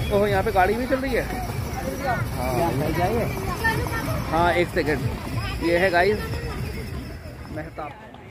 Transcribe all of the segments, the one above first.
ओह यहाँ पे गाड़ी भी चल रही है। हाँ एक सेकेंड, ये है गाइस मेहताब।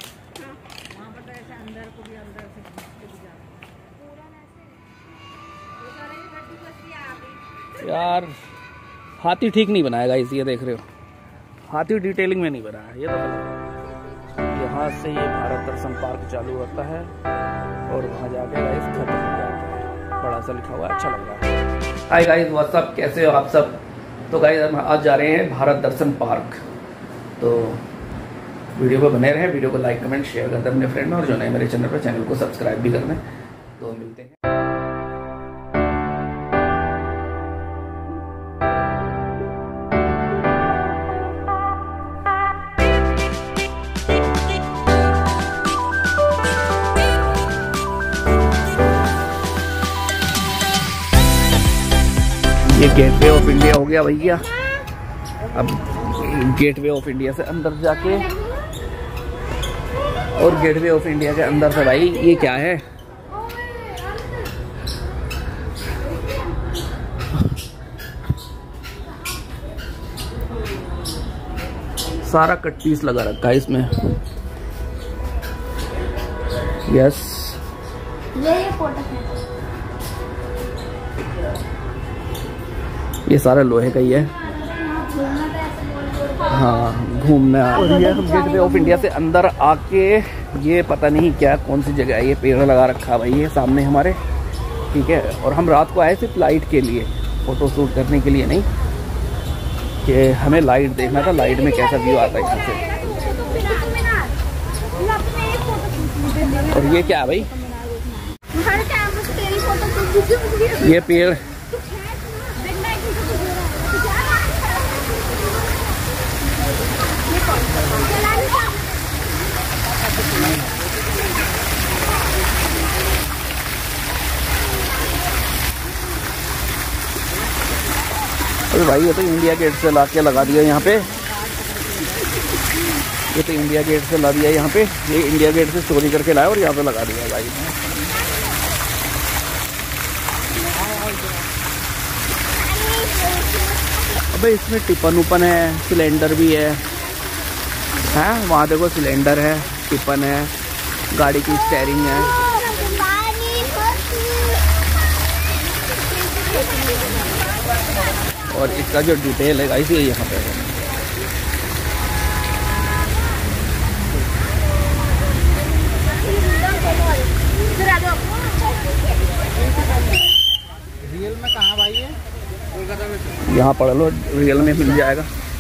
यार हाथी ठीक नहीं बनाया गाइस, ये देख रहे हो, हाथी डिटेलिंग में नहीं बनाया। ये तो यहाँ से ये भारत दर्शन पार्क चालू होता है और वहाँ जाके गाइस खत्म हो जाता है। बड़ा सा लिखा हुआ है, अच्छा लग रहा है। हाय गाइस, व्हाट्सअप, कैसे हो आप सब। तो गाइस हम आज जा रहे हैं भारत दर्शन पार्क। तो वीडियो को बने रहें, वीडियो को लाइक कमेंट शेयर करते हैं अपने फ्रेंड में, और जो नए मेरे चैनल पर चैनल को सब्सक्राइब भी कर दें। तो मिलते हैं। ये गेटवे ऑफ इंडिया हो गया भैया। अब गेटवे ऑफ इंडिया से अंदर जाके, और गेटवे ऑफ इंडिया के अंदर से भाई ये क्या है, सारा कट पीस लगा रखा है इसमें। यस, ये फोटो है, ये सारा लोहे का ही है। हाँ घूमना। और ये हम गेटवे ऑफ इंडिया से अंदर आके, ये पता नहीं क्या कौन सी जगह है, ये पेड़ लगा रखा भाई ये सामने हमारे, ठीक है। और हम रात को आए सिर्फ लाइट के लिए, फोटो शूट करने के लिए नहीं, कि हमें लाइट देखना था, लाइट में कैसा व्यू आता है यहाँ से। और ये क्या है भाई, ये पेड़ अरे भाई, ये तो इंडिया गेट से ला के लगा दिया यहाँ पे। ये तो इंडिया गेट से ला दिया यहाँ पे, ये इंडिया गेट से चोरी करके लाया और यहाँ पे लगा दिया भाई। अबे इसमें टिफन उपन है, सिलेंडर भी है, हैं वहाँ देखो सिलेंडर है, टिफन है, गाड़ी की स्टेयरिंग है। और इसका जो डिटेल है गाइस ये यहाँ पे है। रियल में कहाँ भाई है? कोलकाता में। यहाँ पढ़ लो, रियल में मिल जाएगा।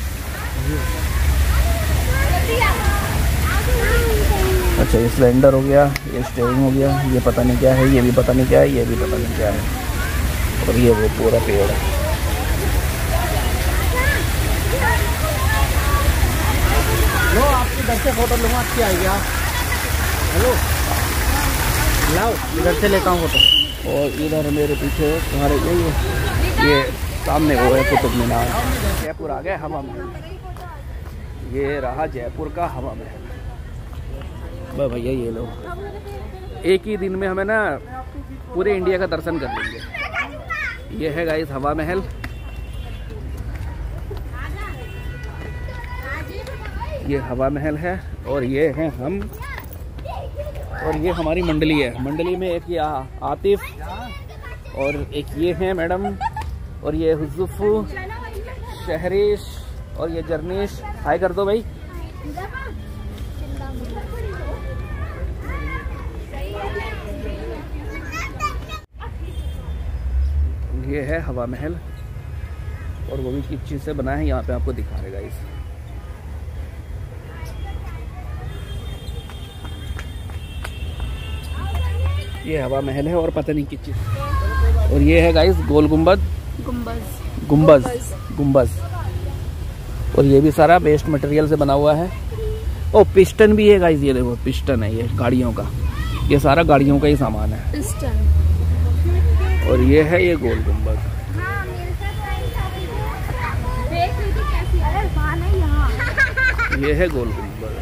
अच्छा ये सिलेंडर हो गया, ये स्टीयरिंग हो गया, ये पता नहीं क्या है, ये भी पता नहीं क्या है, ये भी पता नहीं क्या है, और ये वो पूरा पेड़ है। लो आपकी इधर से फोटो लूँगा, अच्छी आएगी आप। हेलो लाओ, इधर से लेता हूँ फोटो। और इधर मेरे पीछे तुम्हारे ये सामने वो है कुतुब मीनार। जयपुर आ गए हवा महल, ये रहा जयपुर का हवा महल। बस भैया ये लो, एक ही दिन में हमें ना पूरे इंडिया का दर्शन कर लेंगे। ये है गाइस हवा महल। ये हवा महल है, और ये हैं हम, और ये हमारी मंडली है। मंडली में एक ये आतिफ, और एक ये है मैडम, और ये हुज़ुफ़, शहरीश, और ये जर्नीश। हाय कर दो भाई। ये है हवा महल, और वो भी किस चीज़ से बना है यहाँ पे आपको दिखा रहेगा इस। ये हवा महल है और पता नहीं किस चीज़। और ये है गाइस गोल गुम्बद, गुम्बज। और ये भी सारा वेस्ट मटेरियल से बना हुआ है। ओ पिस्टन भी है गाइस, ये देखो पिस्टन है, ये गाड़ियों का, ये सारा गाड़ियों का ही सामान है पिस्टन। और ये है ये गोल गुम्बद। ये है गोल गुम्बद।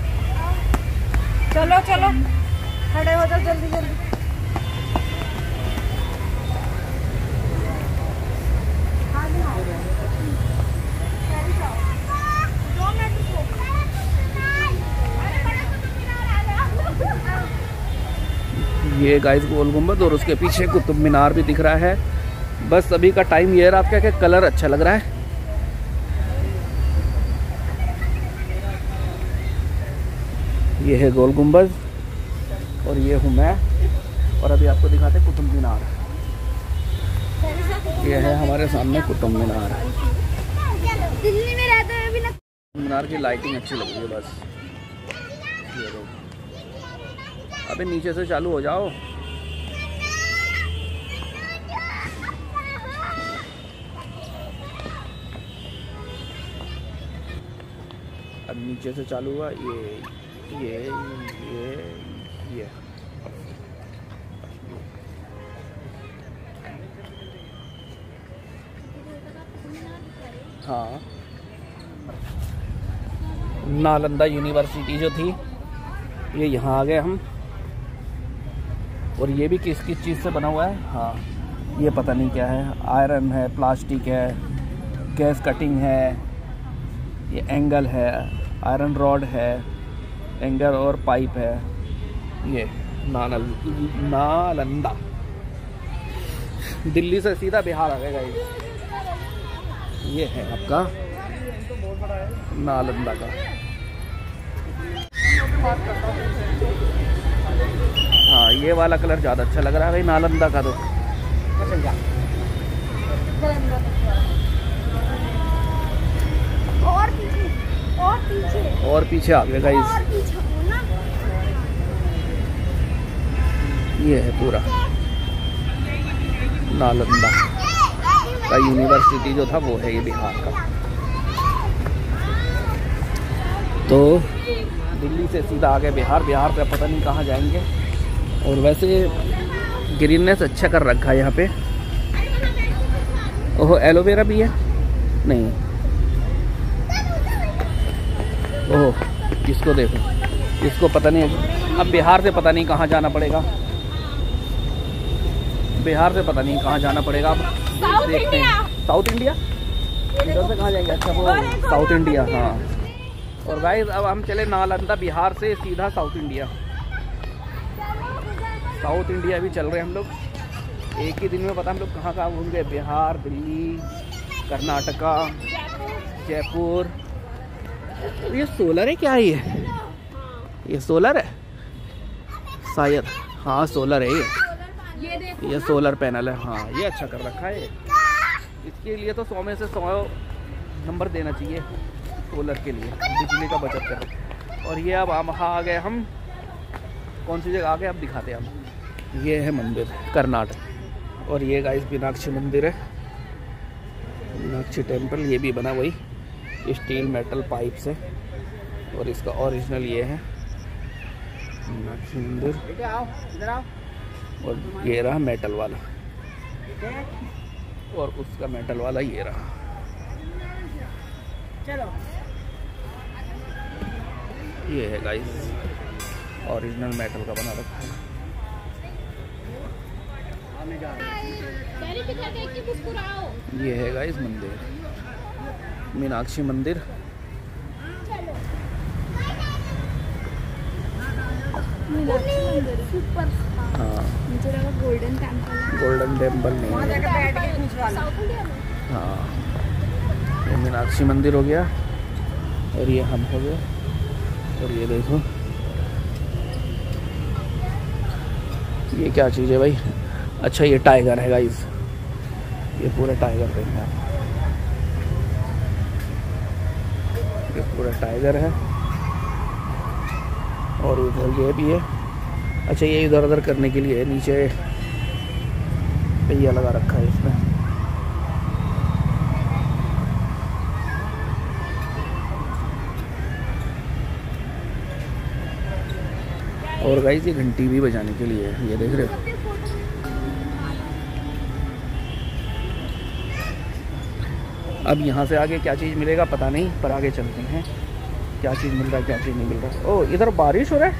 चलो चलो खड़े हो जाओ जल्दी जल्दी। ये गाइस गोल गुंबद और उसके पीछे कुतुब मीनार भी दिख रहा है। बस अभी का टाइम ये रहा आपका कि कलर अच्छा लग रहा है। ये है गोल गुंबद और ये हूँ मैं, और अभी आपको दिखाते कुतुब मीनार। ये है हमारे सामने कुतुब मीनार। दिल्ली में रहते हुए भी ना मीनार की लाइटिंग अच्छी लग रही है बस। ये देखो, अबे नीचे से चालू हो जाओ। अब नीचे से चालू हुआ ये हाँ, नालंदा यूनिवर्सिटी जो थी ये यहाँ आ गए हम। और ये भी किस किस चीज़ से बना हुआ है, हाँ ये पता नहीं क्या है। आयरन है, प्लास्टिक है, गैस कटिंग है, ये एंगल है, आयरन रॉड है, एंगल और पाइप है। ये नालंदा, दिल्ली से सीधा बिहार आ गया। ये है आपका नालंदा का। हाँ ये वाला कलर ज़्यादा अच्छा लग रहा है भाई नालंदा का। तो और पीछे आ गया गाइस। ये है पूरा नालंदा का यूनिवर्सिटी जो था वो है ये बिहार का। तो दिल्ली से सीधा आगे बिहार, बिहार पे पता नहीं कहाँ जाएंगे। और वैसे ग्रीननेस अच्छा कर रखा है यहाँ पे। ओहो एलोवेरा भी है, नहीं ओह इसको देखो, इसको पता नहीं। अब बिहार से पता नहीं कहाँ जाना पड़ेगा, बिहार से पता नहीं कहाँ जाना पड़ेगा। अब देखते हैं। साउथ इंडिया, इधर से कहाँ जाएंगे? अच्छा वो साउथ इंडिया, हाँ। और गाइस अब हम चले नालंदा बिहार से सीधा साउथ इंडिया। साउथ इंडिया भी चल रहे हैं हम लोग। एक ही दिन में पता हम लोग कहाँ कहाँ घूम गए। बिहार, दिल्ली, कर्नाटका, जयपुर। ये सोलर है क्या? ये सोलर है शायद, हाँ सोलर है ये सोलर पैनल है। हाँ ये अच्छा कर रखा है। इसके लिए तो 100 में से 100 नंबर देना चाहिए सोलर के लिए, बिजली का बचत कर। और ये अब हम आ गए, हम कौन सी जगह आ गए अब दिखाते हैं हम। ये है मंदिर कर्नाटक। और ये गाइस मीनाक्षी मंदिर है, मीनाक्षी टेम्पल। ये भी बना वही स्टील मेटल पाइप से। और इसका ओरिजिनल ये है मीनाक्षी मंदिर। और ये रहा मेटल वाला, और उसका मेटल वाला ये रहा। चलो ये है गाइस ओरिजिनल मेटल का बना रखा है। ये है गाइस मंदिर, मीनाक्षी मंदिर। हाँ गोल्डन टेम्पल नहीं है। हाँ ये मीनाक्षी मंदिर हो गया, और ये हम हो गए। और ये देखो ये क्या चीज़ है भाई? अच्छा ये टाइगर है गाइस, ये पूरा टाइगर देखना है। ये पूरा टाइगर है। और उधर ये भी है। अच्छा ये इधर उधर करने के लिए नीचे पहिया लगा रखा है इसमें। और गाइस ये घंटी भी बजाने के लिए है, ये देख रहे हो। अब यहाँ से आगे क्या चीज़ मिलेगा पता नहीं, पर आगे चलते हैं क्या चीज़ मिल रहा है क्या चीज़ नहीं मिल रहा। ओह इधर बारिश हो रहा है।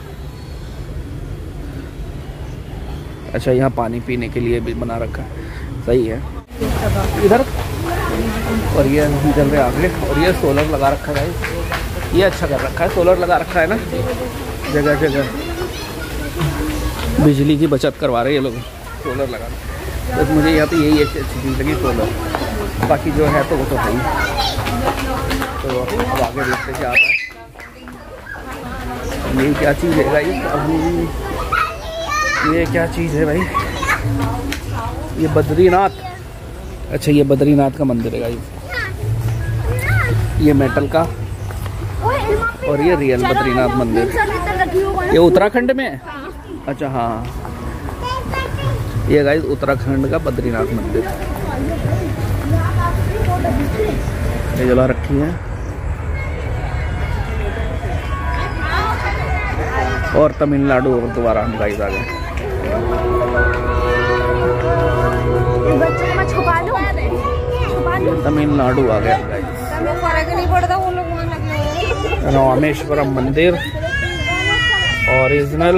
अच्छा यहाँ पानी पीने के लिए भी बना रखा है, सही है इधर। और ये चल रहे आगे। और ये सोलर लगा रखा है गाइस, ये अच्छा कर रखा है, सोलर लगा रखा है ना जगह जगह। बिजली की बचत करवा रहे हैं ये लोग, सोलर लगा रहे। बस मुझे यहाँ पे यही एक अच्छी चीज़ लगी, सोलर। बाकी जो है तो वो तो है ही। तो अब आगे देखते क्या आता है। ये क्या चीज़ है भाई? ये क्या चीज़ है भाई? ये बद्रीनाथ। अच्छा, ये बद्रीनाथ का मंदिर है गाइस। ये मेटल का और ये रियल बद्रीनाथ मंदिर। ये उत्तराखंड में है? अच्छा हाँ, ये गाइस उत्तराखंड का बद्रीनाथ मंदिर। ये जला रखी है। और तमिलनाडु और दोबारा हम गाइस आ गए। तमिलनाडु आ गया गाइस। रामेश्वरम मंदिर ओरिजिनल,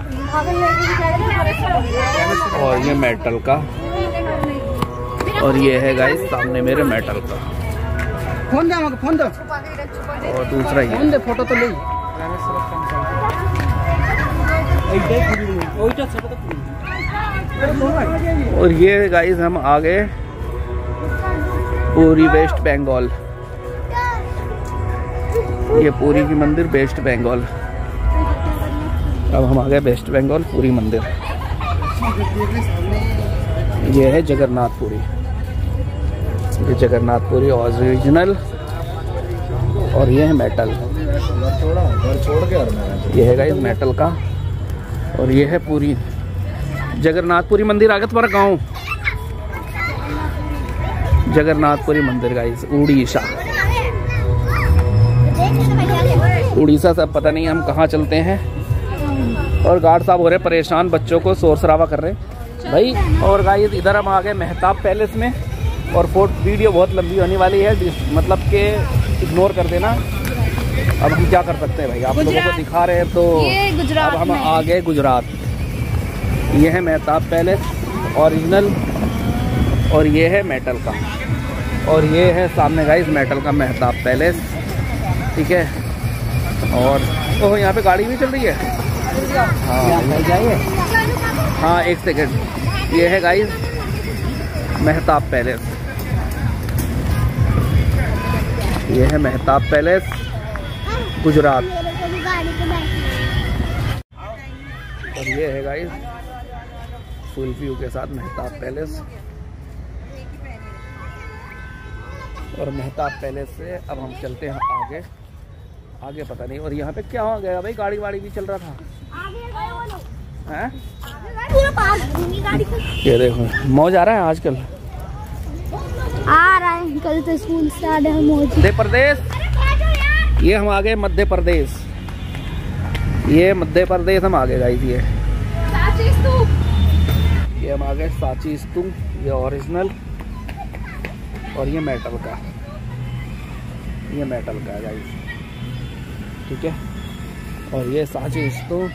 और ये मेटल का, और ये है गाइस सामने मेरे मेटल का। फोन दे, फोन दे। और दूसरा ये फोटो तो ले। और ये गाइस हम आ गए पूरी वेस्ट बंगाल। ये पूरी की मंदिर वेस्ट बंगाल। अब हम आ गए वेस्ट बंगाल पूरी मंदिर। ये है जगन्नाथपुरी। ये जगन्नाथपुरी ओरिजिनल, और ये है मेटल। ये है गाइस मेटल का, और ये है पूरी जगन्नाथपुरी मंदिर। आगे तुम्हारा गांव जगन्नाथपुरी मंदिर गाइस, उड़ीसा। उड़ीसा से पता नहीं हम कहाँ चलते हैं। और गार्ड साहब हो रहे परेशान, बच्चों को शोर शराबा कर रहे हैं भाई। और गाइस इधर हम आ गए मेहताब पैलेस में। और वीडियो बहुत लंबी होने वाली है, मतलब कि इग्नोर कर देना। अब हम क्या कर सकते हैं भाई, आप लोगों को दिखा रहे हैं तो। अब हम आ गए गुजरात। ये है मेहताब पैलेस ओरिजिनल, और ये है मेटल का, और ये है सामने गाइस मेटल का मेहताब पैलेस। ठीक है। और ओह, यहाँ पे गाड़ी भी चल रही है। हाँ एक सेकेंड। ये है गाइस मेहताब पैलेस। ये है मेहताब पैलेस गुजरात। और ये है गाइस फुल व्यू के साथ मेहताब पैलेस। और मेहताब पैलेस से अब हम चलते हैं आगे। आगे पता नहीं। और यहाँ पे क्या हो गया भाई, गाड़ी वाड़ी भी चल रहा था। हैं? ये देखो मौज आ रहा है आजकल। आ रहा है, कल तो स्कूल से आ रहे हैं मौज। मध्य प्रदेश। ये हम आ गए मध्य प्रदेश। ये मध्य प्रदेश हम आ गए गाइस। ये हम आ गए सांची स्तूप। ये ओरिजिनल, और ये मेटल का। ये मेटल का है गाइस। ठीक है। और ये सांची स्तूप।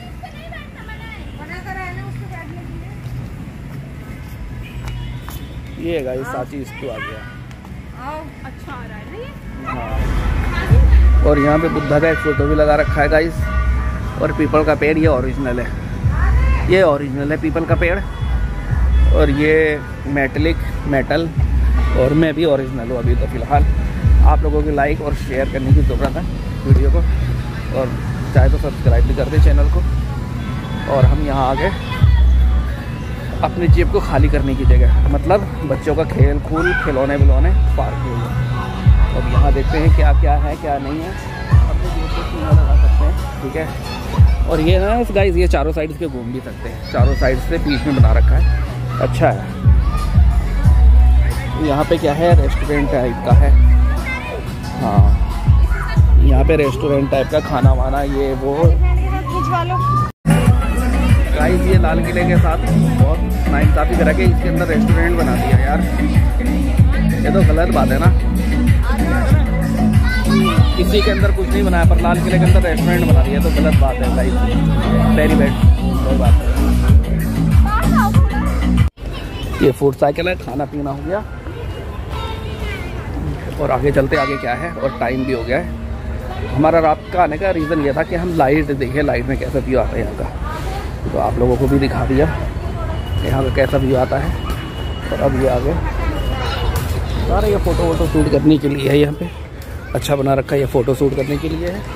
ये गाइस सांची स्तूप आ गया। अच्छा आ रहा है ना ये। हाँ। और यहाँ पे बुद्धा का एक फोटो भी लगा रखा है गाइस। और पीपल का पेड़, ये ओरिजिनल है। ये ओरिजिनल है पीपल का पेड़। और ये मेटल, और मैं भी ओरिजिनल हूँ अभी तो फिलहाल। आप लोगों की लाइक और शेयर करने की ज़रूरत है वीडियो को, और चाहे तो सब्सक्राइब भी कर दें चैनल को। और हम यहाँ आ गए अपनी जेब को खाली करने की जगह, मतलब बच्चों का खेल कूल खिलौने विलौने पार्क के लिए। अब यहाँ देखते हैं क्या क्या है क्या नहीं है। अपनी जेब को सीना लगा सकते हैं। ठीक है। और ये ना गाइस, ये चारों साइड से घूम भी सकते हैं। चारों साइड से बीच में बना रखा है, अच्छा है। यहाँ पे क्या है, रेस्टोरेंट टाइप का है। हाँ, यहाँ पे रेस्टोरेंट टाइप का खाना वाना ये वो। गाइस ये लाल किले के साथ बहुत नाइंसाफी करा के इसके अंदर रेस्टोरेंट बना दिया यार। ये तो गलत बात है ना। किसी के अंदर कुछ नहीं बनाया पर लाल किले के अंदर रेस्टोरेंट बना दिया, तो गलत बात है गाइस। वेरी बैड, कोई बात नहीं। ये फूड साइकिल है, खाना पीना हो गया। और आगे चलते, आगे क्या है। और टाइम भी हो गया है। हमारा रात का आने का रीज़न ये था कि हम लाइट देखें, लाइट में कैसा व्यू आता है यहाँ का। तो आप लोगों को भी दिखा दिया यहाँ का कैसा व्यू आता है। और अब ये आगे सारे ये फ़ोटो वोटो शूट करने के लिए है, यहाँ पे अच्छा बना रखा है, ये फ़ोटो शूट करने के लिए है।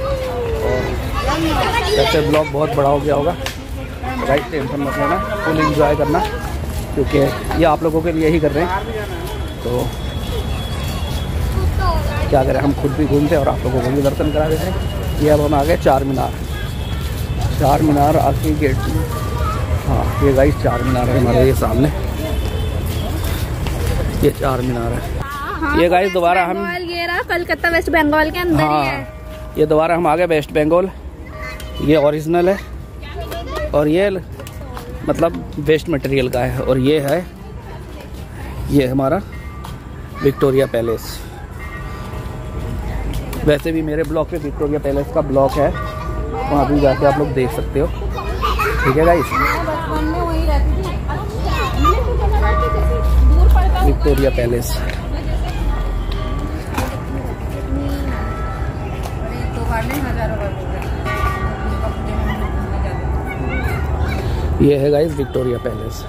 और ऐसे ब्लॉग बहुत बड़ा हो गया होगा, राइट, टेंशन मत लेना, फुल एंजॉय करना, क्योंकि ये आप लोगों के लिए ही कर रहे हैं। तो क्या करें, हम खुद भी घूमते और आप लोगों को भी दर्शन करा देते हैं। ये अब हम आ गए चार मीनार आखिरी गेट में। हाँ ये गाइस चार मीनार है हमारे ये सामने, ये चार मीनार है। हाँ, ये गाइस दोबारा हम ये रहा कलकत्ता वेस्ट बंगाल के अंदर ही है। ये दोबारा हम आ गए वेस्ट बंगाल। ये ओरिजिनल है और ये मतलब वेस्ट मटेरियल का है। और ये है, ये हमारा विक्टोरिया पैलेस। वैसे भी मेरे ब्लॉग पे विक्टोरिया पैलेस का ब्लॉग है, वहाँ भी जाके आप लोग देख सकते हो। ठीक है गाइस, विक्टोरिया पैलेस। ये है गाइस विक्टोरिया पैलेस।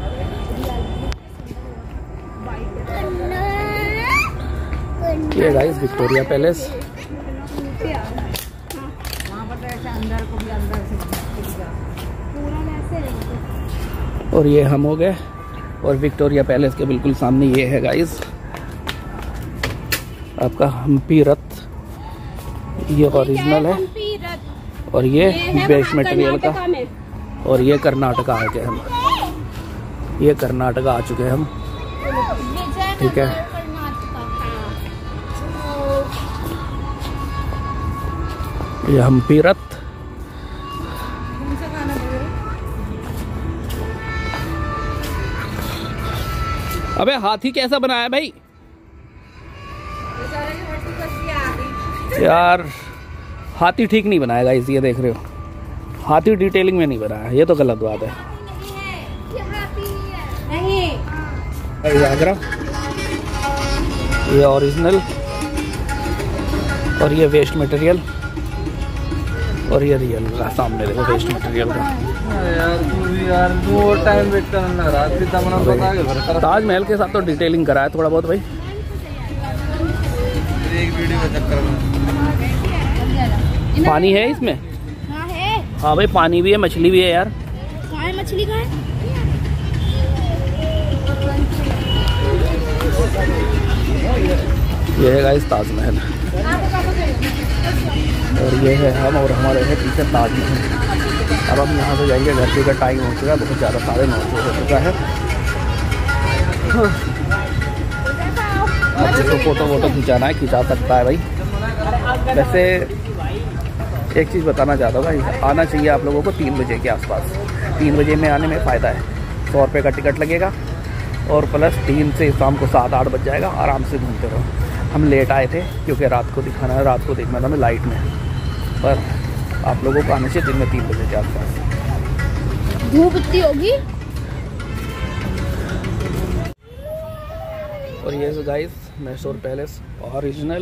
ये गाइस विक्टोरिया पैलेस। और ये हम हो गए, और विक्टोरिया पैलेस के बिल्कुल सामने ये है गाइस आपका हम्पी रथ। ये ओरिजिनल है और ये वेस्ट मटेरियल का। और ये कर्नाटका आ गए हम, ये कर्नाटका आ चुके हैं हम। ठीक है, ये हम्पी रथ। अबे हाथी कैसा बनाया भाई यार, हाथी ठीक नहीं बनाया गाइस, ये देख रहे हो, हाथी डिटेलिंग में नहीं बनाया, ये तो गलत बात है। आगरा, ये ओरिजिनल और ये वेस्ट मटेरियल। और ये रियल सामने देखो वेस्ट मटेरियल का। यार वो टाइम वेट करना रात की तमन्ना बता के ताजमहल के साथ तो डिटेलिंग करा है थोड़ा बहुत भाई। एक वीडियो में चक्कर में पानी है इसमें? हाँ है। हाँ भाई पानी भी है, मछली भी है यार। कहाँ है मछली, कहाँ है? ये है गाइस ताजमहल, और ये है हम, और हमारे है पीछे ताजमहल। अब हम यहाँ से जाएंगे, घर का टाइम हो चुका है बहुत ज़्यादा, 9:30 हो चुका है। अब जिसको फ़ोटो वोटो खिंचाना है खिंचा सकता है भाई। वैसे एक चीज़ बताना चाहता हूँ भाई, आना चाहिए आप लोगों को 3 बजे के आसपास। 3 बजे में आने में फ़ायदा है, 100 रुपये का टिकट लगेगा और प्लस 3 से शाम को 7-8 बज जाएगा, आराम से घूमते रहो। हम लेट आए थे क्योंकि रात को दिखाना है, रात को देखना था हमें लाइट में, पर आप लोगों को आना चाहिए दिन में 3 बजे के आसपास। धूप इतनी होगी। और ये जो गाइस मैसूर पैलेस ओरिजिनल,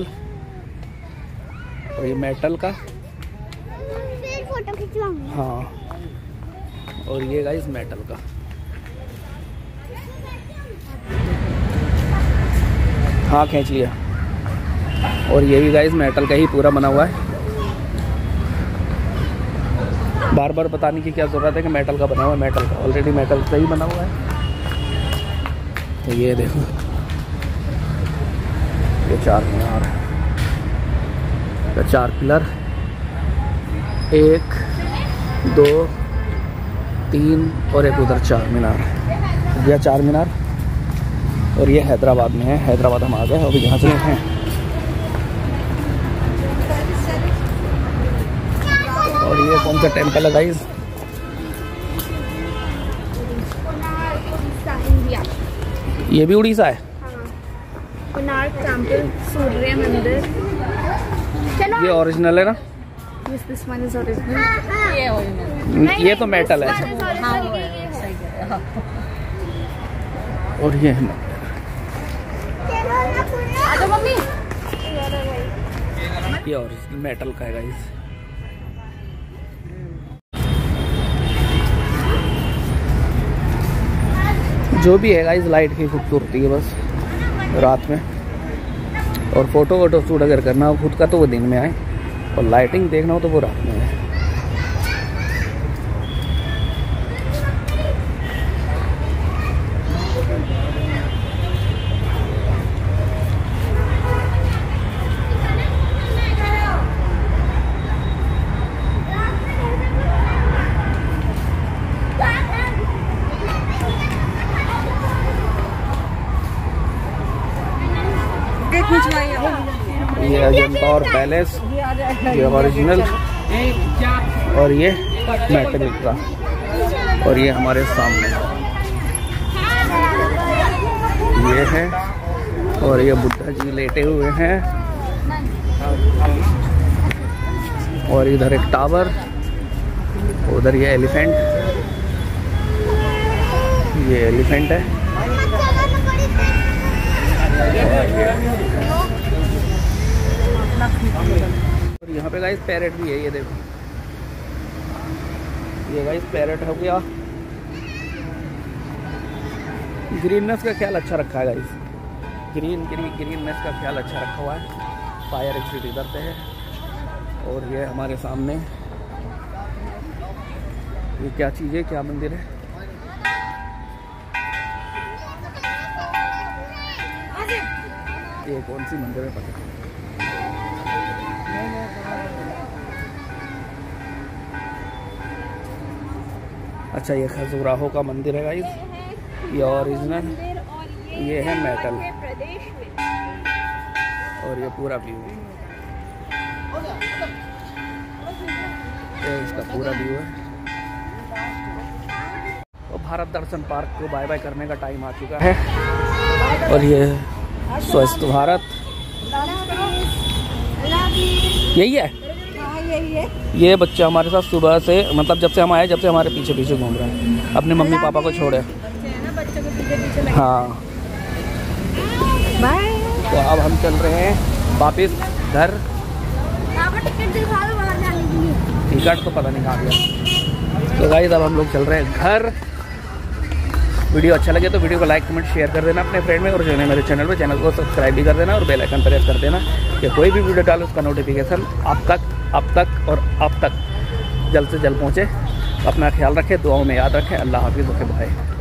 और ये मेटल का। फोटो खिंचवाऊंगी। हाँ, और ये गाइस मेटल का। हाँ खींच लिया। और ये भी गाइस मेटल का ही पूरा बना हुआ है। बार बार बताने की क्या ज़रूरत है कि मेटल का बना हुआ है, मेटल का ऑलरेडी मेटल का ही बना हुआ है। तो ये देखो, ये 4 मीनार है, तो 4 पिलर, 1 2 3 और एक उधर 4 मीनार, यह 4 मीनार। और ये हैदराबाद में है, हैदराबाद हम आ गए, अभी यहाँ से हैं। और ये कौन सा टेम्पल है गाइस? ये भी उड़ीसा है। कोणार्क टेम्पल, सूर्य मंदिर। ये ओरिजिनल है ना? This one is original. ये तो मेटल है। और ये है मम्मी, ये ओरिजिनल मेटल का है गाइस। जो भी है गाइस, लाइट की खूबसूरती है बस रात में। और फोटो वोटो शूट अगर करना हो खुद का तो वो दिन में आए, और लाइटिंग देखना हो तो वो रात में है। ये अजंता और पैलेस, ये ओरिजिनल, और ये मेटलिक का, और ये हमारे सामने ये है। और ये बुद्धा जी लेटे हुए हैं, और इधर एक टावर, उधर ये एलिफेंट, ये एलिफेंट है। और यहाँ पे गाइस पैरेट भी है, ये देखो, ये गाइस पैरेट हो गया। ग्रीननेस का ख्याल अच्छा रखा है गाइस, ग्रीननेस का ख्याल अच्छा रखा हुआ है। फायर एग्जिट इधर पे है, और ये हमारे सामने ये क्या चीज़ है, क्या मंदिर है? ये कौन सी मंदिर है पता नहीं। अच्छा, ये खजुराहो का मंदिर है गाइस, ये ओरिजिनल, ये है मेटल, और ये पूरा व्यू, ये इसका पूरा व्यू है। तो भारत दर्शन पार्क को बाय बाय करने का टाइम आ चुका है, और ये स्वस्थ भारत यही है। ये बच्चा हमारे साथ सुबह से, मतलब जब से हम आए, जब से हमारे पीछे पीछे घूम रहा है, अपने मम्मी पापा को छोड़े। हाँ, तो अब हम चल रहे हैं वापस घर। टिकट तो पता नहीं कहाँ गया। तो गाइस अब हम लोग चल रहे हैं घर। वीडियो अच्छा लगे तो वीडियो को लाइक कमेंट शेयर कर देना अपने फ्रेंड में, और जो है मेरे चैनल को सब्सक्राइब भी कर देना, और बेल आइकन प्रेस कर देना कि कोई भी वीडियो डालो उसका नोटिफिकेशन अब तक जल्द से जल्द पहुँचे। अपना ख्याल रखें, दुआओं में याद रखें। अल्लाह हाफिज़, ओके बाय।